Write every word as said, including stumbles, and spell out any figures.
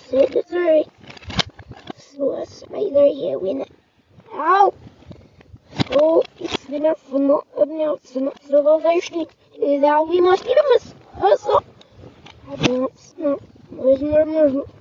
Sorry, sorry. Så spider win. Au! So, jetzt wieder von der Öffnung so raussteht. Ist ja wie man spielen muss. Also, also, müssen wir, müssen